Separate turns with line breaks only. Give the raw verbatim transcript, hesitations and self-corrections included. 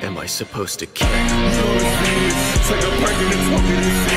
am I supposed to care?
You know it's like a pregnant smoking